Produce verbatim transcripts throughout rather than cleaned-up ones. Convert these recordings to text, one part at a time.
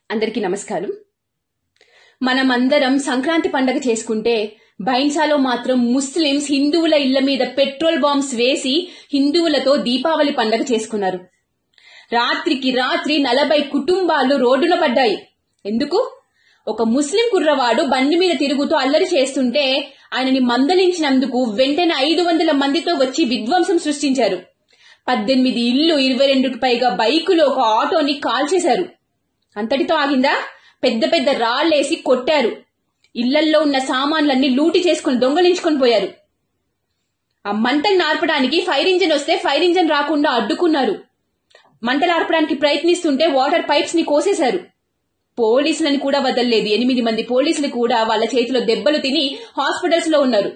అందరికీ నమస్కారం. మనమందరం సంక్రాంతి పండగ చేసుకుంటే బైన్సాలో మాత్రం ముస్లిమ్స్ హిందువుల ఇళ్ల మీద పెట్రోల్ బాంబ్స్ వేసి హిందువులతో దీపావళి పండగ చేసుకున్నారు. రాత్రికి రాత్రి నలభై కుటుంబాలు రోడ్డున పడ్డాయి. ఎందుకు? ఒక ముస్లిం కుర్రవాడు బండి మీద తిరుగుతూ అల్లరి చేస్తుంటే ఆయనని మందలించినందుకు వెంటనే ఐదు వందల మందితో వచ్చి విధ్వంసం సృష్టించారు. పద్దెనిమిది ఇళ్లు, ఇరవై రెండుకి పైగా బైకులు, ఒక ఆటోని కాల్చేశారు. అంతటితో ఆగిందా? పెద్ద పెద్ద రాళ్లేసి కొట్టారు. ఇళ్లల్లో ఉన్న సామాన్లన్నీ లూటి చేసుకుని దొంగలించుకొని పోయారు. ఆ మంటలు నార్పడానికి ఫైర్ ఇంజన్ వస్తే ఫైర్ ఇంజన్ రాకుండా అడ్డుకున్నారు. మంటలు ఆర్పడానికి ప్రయత్నిస్తుంటే వాటర్ పైప్స్ ని కోసేశారు. పోలీసులని కూడా వదలలేదు. ఎనిమిది మంది పోలీసులు కూడా వాళ్ళ చేతిలో దెబ్బలు తిని హాస్పిటల్స్ లో ఉన్నారు.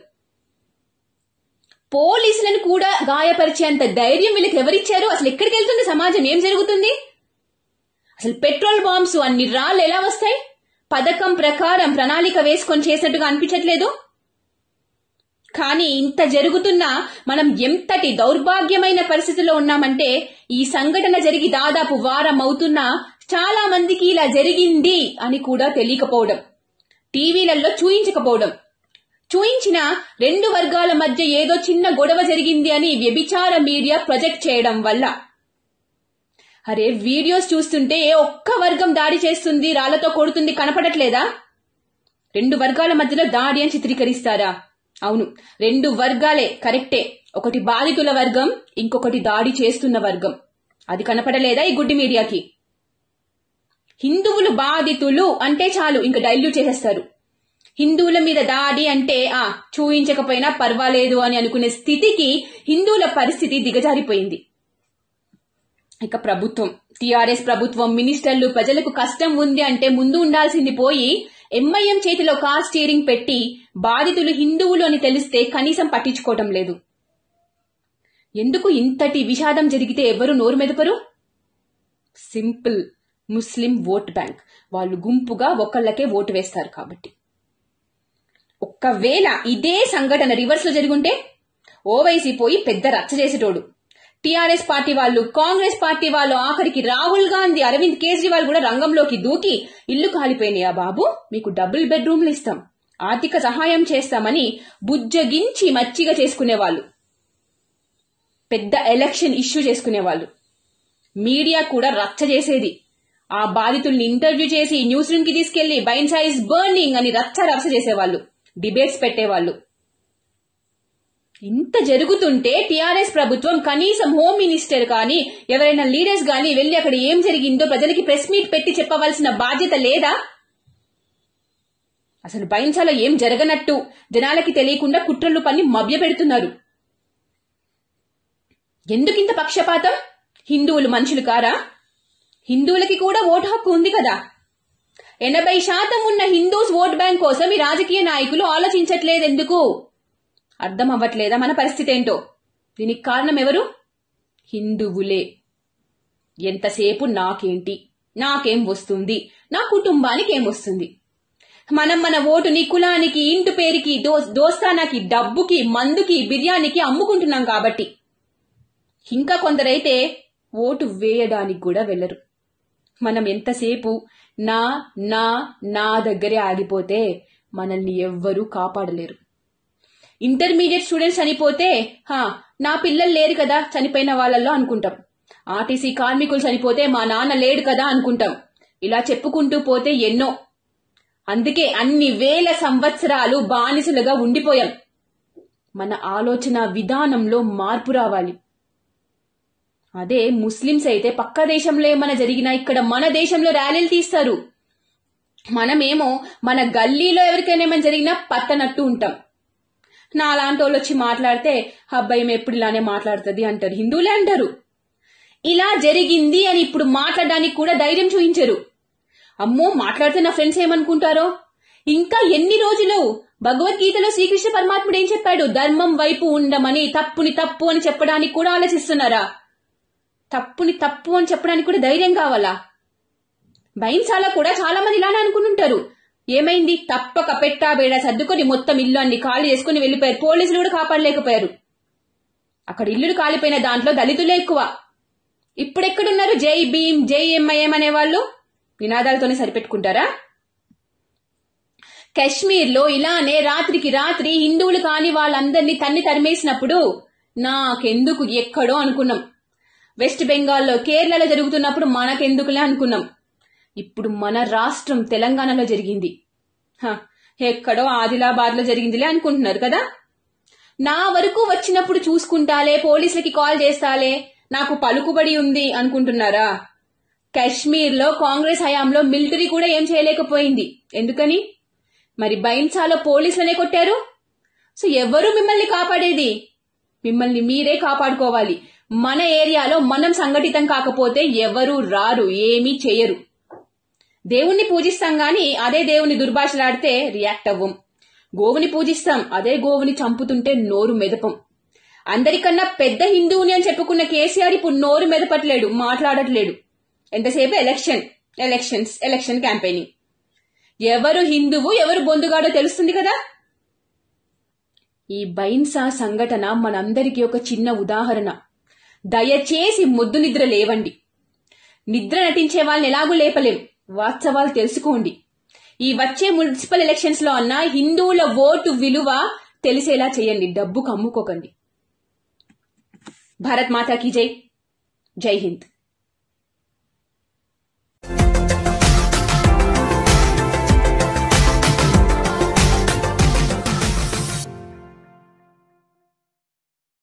పోలీసులను కూడా గాయపరిచేంత ధైర్యం వీళ్ళకి ఎవరిచ్చారు? అసలు ఎక్కడికి వెళ్తుంది సమాజం? ఏం జరుగుతుంది? అసలు పెట్రోల్ బాంబ్స్, అన్ని రాళ్ళు ఎలా వస్తాయి? పథకం ప్రకారం ప్రణాళిక వేసుకొని చేసినట్టుగా అనిపించట్లేదు. కానీ ఇంత జరుగుతున్నా మనం ఎంతటి దౌర్భాగ్యమైన పరిస్థితిలో ఉన్నామంటే, ఈ సంఘటన జరిగి దాదాపు వారం అవుతున్నా చాలా మందికి ఇలా జరిగింది అని కూడా తెలియకపోవడం, టీవీలలో చూయించకపోవడం, చూయించిన రెండు వర్గాల మధ్య ఏదో చిన్న గొడవ జరిగింది అని వ్యభిచార మీడియా ప్రొజెక్ట్ చేయడం వల్ల. అరే, వీడియోస్ చూస్తుంటే ఏ ఒక్క వర్గం దాడి చేస్తుంది, రాళ్లతో కొడుతుంది కనపడట్లేదా? రెండు వర్గాల మధ్యలో దాడి అని చిత్రీకరిస్తారా? అవును, రెండు వర్గాలే, కరెక్టే. ఒకటి బాధితుల వర్గం, ఇంకొకటి దాడి చేస్తున్న వర్గం. అది కనపడలేదా ఈ గుడ్డి మీడియాకి? హిందువులు బాధితులు అంటే చాలు ఇంకా డైల్యూట్ చేసేస్తారు. హిందువుల మీద దాడి అంటే ఆ చూయించకపోయినా పర్వాలేదు అని అనుకునే స్థితికి హిందువుల పరిస్థితి దిగజారిపోయింది. ఇక ప్రభుత్వం, టీఆర్ఎస్ ప్రభుత్వం, మినిస్టర్లు ప్రజలకు కష్టం ఉంది అంటే ముందు ఉండాల్సింది పోయి ఎంఐఎం చేతిలో కార్ స్టీరింగ్ పెట్టి బాధితులు హిందువులు అని తెలిస్తే కనీసం పట్టించుకోవటం లేదు. ఎందుకు ఇంతటి విషాదం జరిగితే ఎవరు నోరు మెదపరు? Simple, Muslim vote bank. వాళ్ళు గుంపుగా ఒకళ్ళకే ఓటు వేస్తారు కాబట్టి. ఒక్కవేళ ఇదే సంఘటన రివర్స్ లో జరుగుంటే ఓవైసీ పోయి పెద్ద రచ్చ చేసేటోడు. టీఆర్ఎస్ పార్టీ వాళ్ళు, కాంగ్రెస్ పార్టీ వాళ్ళు, ఆఖరికి రాహుల్ గాంధీ, అరవింద్ కేజ్రీవాల్ కూడా రంగంలోకి దూకి ఇల్లు కాలిపోయినాయా బాబు, మీకు డబుల్ బెడ్రూమ్లు ఇస్తాం, ఆర్థిక సహాయం చేస్తామని బుజ్జగించి మచ్చిగా చేసుకునేవాళ్ళు. పెద్ద ఎలక్షన్ ఇష్యూ చేసుకునేవాళ్ళు. మీడియా కూడా రచ్చ చేసేది. ఆ బాధితుల్ని ఇంటర్వ్యూ చేసి న్యూస్ రూమ్ కి తీసుకెళ్లి బైన్సా ఇస్ బర్నింగ్ అని రచ్చ రచ్చ చేసేవాళ్ళు. డిబేట్స్ పెట్టేవాళ్ళు. ఇంత జరుగుతుంటే టీఆర్ఎస్ ప్రభుత్వం కనీసం హోమ్ మినిస్టర్ కానీ ఎవరైనా లీడర్స్ కానీ వెళ్లి అక్కడ ఏం జరిగిందో ప్రజలకి ప్రెస్ మీట్ పెట్టి చెప్పవలసిన బాధ్యత లేదా? అసలు బైన్సాలో ఏం జరగనట్టు జనాలకి తెలియకుండా కుట్రలు పన్ని మభ్య పెడుతున్నారు. ఎందుకింత పక్షపాతం? హిందువులు మనుషులు కారా? హిందువులకి కూడా ఓటు హక్కు ఉంది కదా. ఎనభై శాతం ఉన్న హిందూస్ ఓట్ బ్యాంక్ కోసం ఈ రాజకీయ నాయకులు ఆలోచించట్లేదు. ఎందుకు అర్థం అవ్వట్లేదా మన పరిస్థితి ఏంటో? దీనికి కారణం ఎవరు? హిందువులే. ఎంతసేపు నాకేంటి, నాకేం వస్తుంది, నా కుటుంబానికి ఏం వస్తుంది, మనం మన ఓటుని కులానికి, ఇంటి పేరుకి, దో దోస్తానాకి, డబ్బుకి, మందుకి, బిర్యానీకి అమ్ముకుంటున్నాం కాబట్టి. ఇంకా కొందరైతే ఓటు వేయడానికి కూడా వెళ్లరు. మనం ఎంతసేపు నా నా నా దగ్గరే ఆగిపోతే మనల్ని ఎవ్వరూ కాపాడలేరు. ఇంటర్మీడియట్ స్టూడెంట్స్ చనిపోతే హా నా పిల్లలు లేరు కదా చనిపోయిన వాళ్ళల్లో అనుకుంటాం. ఆర్టీసీ కార్మికులు చనిపోతే మా నాన్న లేడు కదా అనుకుంటాం. ఇలా చెప్పుకుంటూ పోతే ఎన్నో. అందుకే అన్ని వేల సంవత్సరాలు బానిసలుగా ఉండిపోయాం. మన ఆలోచన విధానంలో మార్పు రావాలి. అదే ముస్లింస్ అయితే పక్క దేశంలో ఏమైనా జరిగినా ఇక్కడ మన దేశంలో ర్యాలీలు తీస్తారు. మనమేమో మన గల్లీలో ఎవరికైనా ఏమైనా జరిగినా పట్టనట్టు ఉంటాం. నా అలాంటి వాళ్ళు వచ్చి మాట్లాడితే అబ్బాయి ఎప్పుడు ఇలానే మాట్లాడుతుంది అంటారు. హిందువులే అంటారు. ఇలా జరిగింది అని ఇప్పుడు మాట్లాడడానికి కూడా ధైర్యం చూపించరు. అమ్మో, మాట్లాడితే నా ఫ్రెండ్స్ ఏమనుకుంటారో. ఇంకా ఎన్ని రోజులు? భగవద్గీతలో శ్రీకృష్ణ పరమాత్ముడు ఏం చెప్పాడు? ధర్మం వైపు ఉండమని. తప్పుని తప్పు అని చెప్పడానికి కూడా ఆలోచిస్తున్నారా? తప్పుని తప్పు అని చెప్పడానికి కూడా ధైర్యం కావాలా? బైన్సాలా కూడా చాలా మంది ఇలానే అనుకుంటుంటారు. ఏమైంది? తప్పక పెట్టా బేడా సర్దుకొని మొత్తం ఇల్లు అన్ని ఖాళీ చేసుకుని వెళ్లిపోయారు. పోలీసులు కూడా కాపాడలేకపోయారు. అక్కడ ఇల్లులు కాలిపోయిన దాంట్లో దళితులే ఎక్కువ. ఇప్పుడెక్కడున్నారు జై భీమ్, జై ఎంఐఎం అనేవాళ్ళు? నినాదాలతోనే సరిపెట్టుకుంటారా? కశ్మీర్లో ఇలానే రాత్రికి రాత్రి హిందువులు కాని వాళ్ళందరినీ తన్ని తరిమేసినప్పుడు నాకెందుకు ఎక్కడో అనుకున్నాం. వెస్ట్ బెంగాల్లో, కేరళలో జరుగుతున్నప్పుడు మనకెందుకులే అనుకున్నాం. ఇప్పుడు మన రాష్ట్రం తెలంగాణలో జరిగింది. ఎక్కడో ఆదిలాబాద్ లో జరిగిందిలే అనుకుంటున్నారు కదా. నా వరకు వచ్చినప్పుడు చూసుకుంటాలే, పోలీసులకి కాల్ చేస్తాలే, నాకు పలుకుబడి ఉంది అనుకుంటున్నారా? కశ్మీర్లో కాంగ్రెస్ హయాంలో మిలిటరీ కూడా ఏం చేయలేకపోయింది. ఎందుకని? మరి బైన్సాలో పోలీసులనే కొట్టారు. సో ఎవరు మిమ్మల్ని కాపాడేది? మిమ్మల్ని మీరే కాపాడుకోవాలి. మన ఏరియాలో మనం సంఘటితం కాకపోతే ఎవరు రారు, ఏమీ చేయరు. దేవుణ్ణి పూజిస్తాం గాని అదే దేవుని దుర్భాషలాడితే రియాక్ట్ అవ్వం. గోవుని పూజిస్తాం, అదే గోవుని చంపుతుంటే నోరు మెదపం. అందరికన్నా పెద్ద హిందువుని అని చెప్పుకున్న కేసీఆర్ ఇప్పుడు నోరు మెదపట్లేడు, మాట్లాడట్లేడు. ఎంతసేపు ఎలక్షన్ ఎలక్షన్స్ ఎలక్షన్ క్యాంపెయినింగ్. ఎవరు హిందువు ఎవరు బొందుగాడో తెలుస్తుంది కదా. ఈ బైన్సా సంఘటన మనందరికీ ఒక చిన్న ఉదాహరణ. దయచేసి ముద్దు నిద్ర లేవండి. నిద్ర నటించే వాళ్ళని ఎలాగూ లేపలేం. వాస్తవాలు తెలుసుకోండి. ఈ వచ్చే మున్సిపల్ ఎలక్షన్స్ లో అన్న హిందువుల ఓటు విలువ తెలిసేలా చేయండి. డబ్బుకు అమ్ముకోకండి. భారత్ మాతాకి జై. జై హింద్.